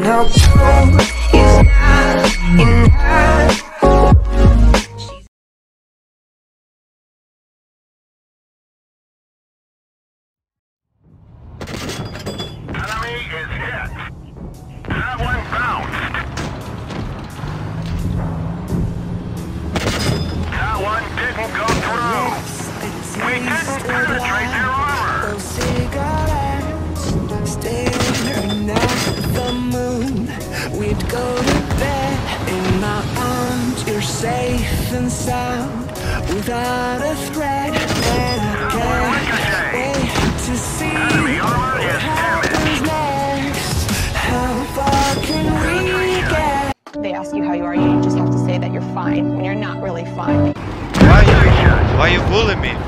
how cold is not in her. Enemy is hit. That one bounced. That one didn't go through. We didn't penetrate their armor. Those cigarettes staring at the moon. We'd go to bed in my arms. You're safe and sound without a threat. And I can't wait to see Enemy armor is damaged. next. How far can we get? They ask you how you are, you just have to say that you're fine when you're not really fine. Why you bullying me?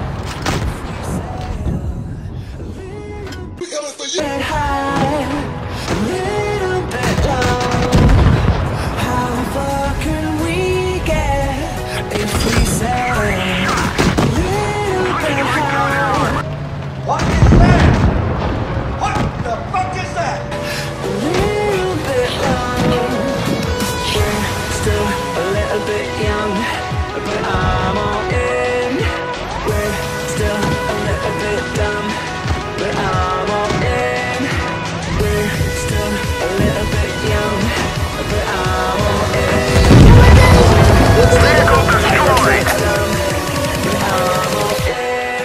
Get high, a little bit low. How far can we get if we say a little bit high? What is that? What the fuck is that? A little bit low. We're still a little bit young, but I'm all in. We're still a little bit dumb, but I'm all in. We're still a little bit young, but I'm all in. Vehicle destroyed. Dumb, but I'm all in.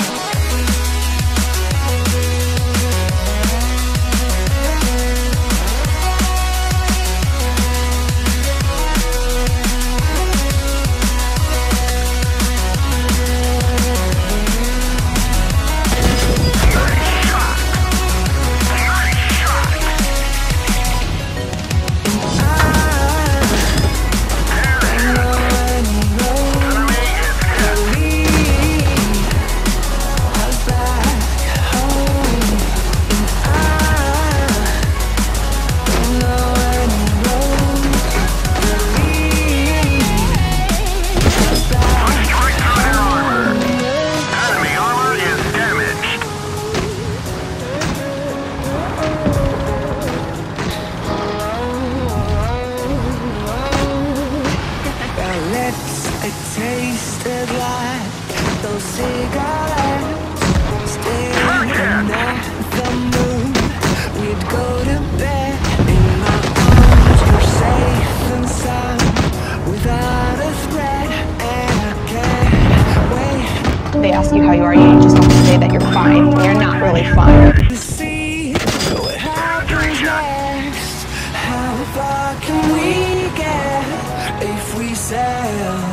Enemy armor is damaged. Our lips, it tasted like those cigarettes staring at the moon. We'd go to bed in my arms. You're safe and sound without a threat, and I can't wait They ask you how you are, you just have to say that you're fine when you're not really fine. to see what happens next. How far can we get if we sail